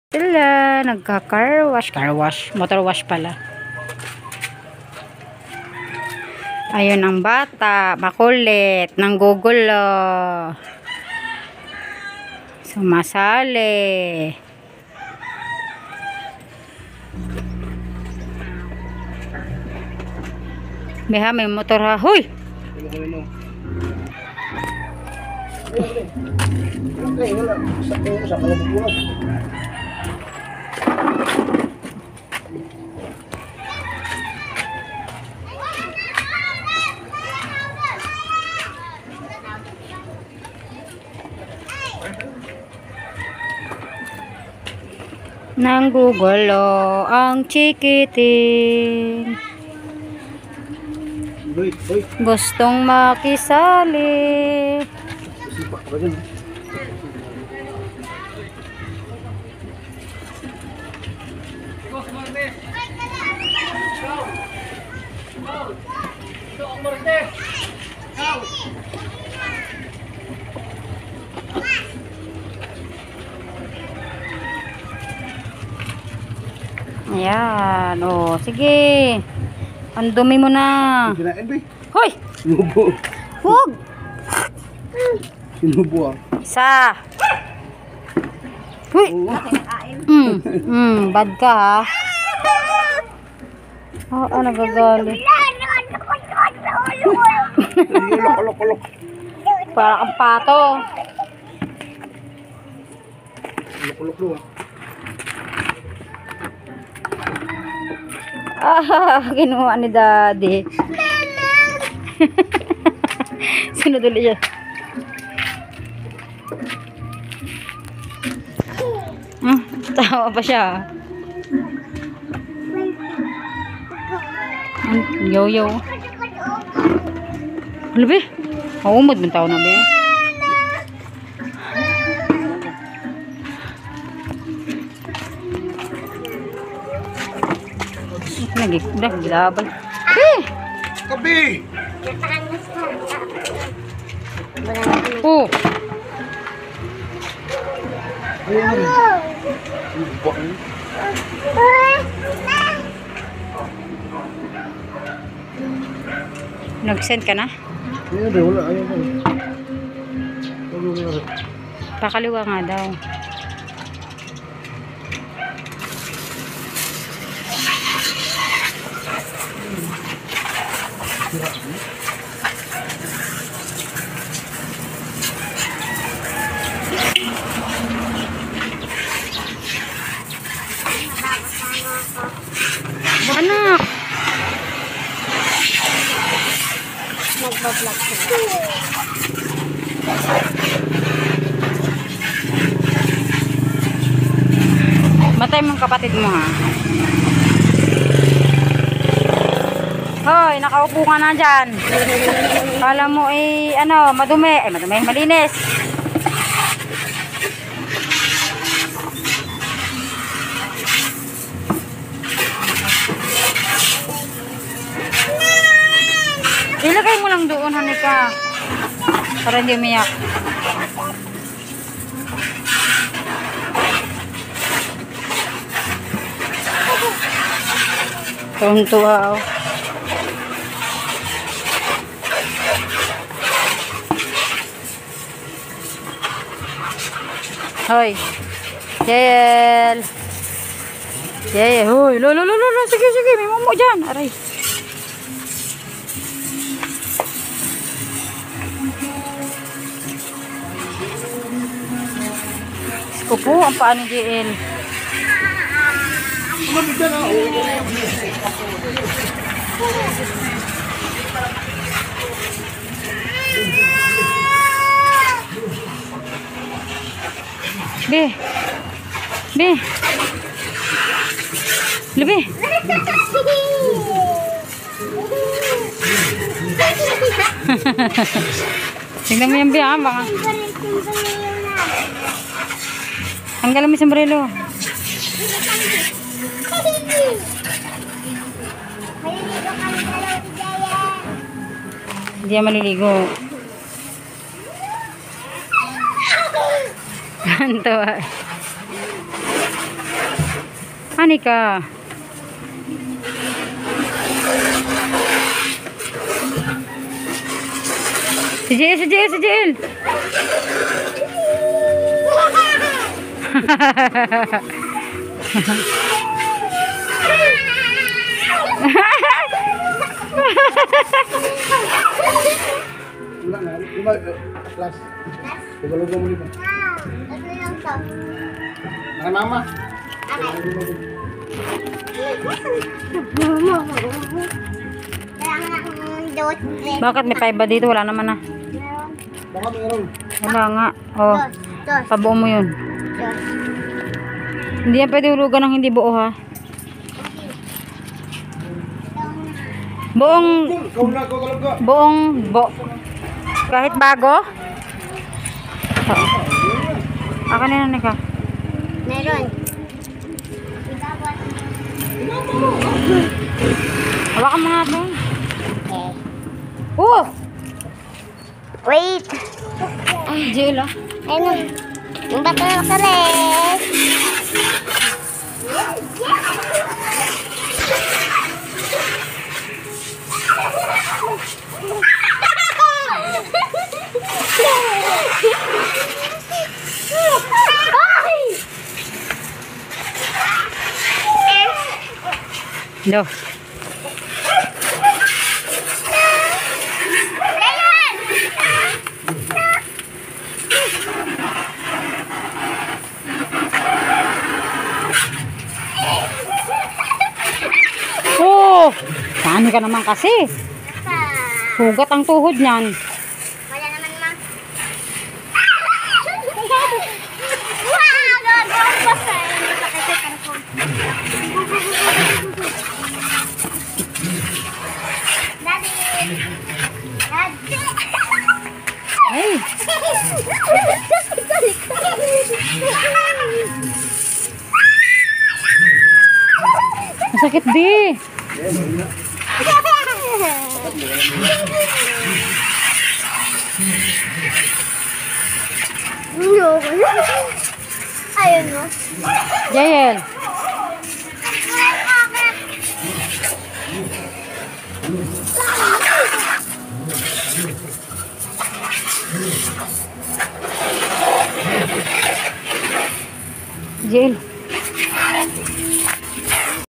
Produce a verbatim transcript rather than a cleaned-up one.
Sila, nagka-car wash. Car wash. Motor wash pala. Ayun ang bata. Makulit. Nanggugulo. Sumasali. Beha, may motor ha. Huy! Nanggugulo ang chikiting. Gustong makisali. Ayan, oh, sige. Ang dumi mo na. Hoy! Sinubo. Huwag! Sinubo ah. Isa. Huy! Mm, mm, bad ka ha. Oo, oh, oh, nagagali. Kulok-kulok. Para kang pato. Kulok-kulok do ah. Ah, kinuha ni daddy. Sunod ulit siya. Hmm, tawa pa siya. Yo-yo. Lebih? Maumod man tao na ba? Lagi udah gilabal. Eh, Kabi. oh. Ayun. Sinubo. Nag-send ka na? Ayun ba wala ayun. Ayun. Pakaliwa nga daw. Anak. Nagbablog siya. Matay mong kapatid mo ha. Hoy, nakaupo ka na dyan. Kala mo eh, ano, madumi. Eh, madumi, malinis. Ilagay mo lang doon, Hanika. Para hindi umiyak. Tuntua oh. Hoy. Yel. Yel. Hoy. Lo, lo, lo, lo. Sige, sige. May momo dyan. Aray. Kupo ang paa ni J L. Be. Be. Lebih. Tingnan mo yung Be, ha? Baka. Tanggalin mo yung sombrero. Hindi yan maliligo. Ganto. Hani ka. Si Jill, si Jill, si Jill. Wala na. Diba, last. Lugalugan mo dito. Ito yung to. Mga mama. Kaya nga akong dot. Bakit may paiba dito? Wala naman na. Meron. Baka meron. Wala nga. Oh, Dos. Dos. pabuo mo yun. Dos. Hindi yan pwede hulugan ng hindi buo ha. Buong, Ikaw na, ikaw kalab ka. buong, bu kahit bago? Oo. Akin na na ka. Meron. Hawakan mo nga ito. Oh! Wait. Ay, Jill ah. Ayun. Yung bato na kares. No. Oh! Saan ka naman kasi? Sugat ang tuhod niyan. Wala naman ma. Wow! Gagawin pa sa nakakasitan ko. Daddy! Daddy! Ay! Masakit di. Ayun mo. Jael. Jael.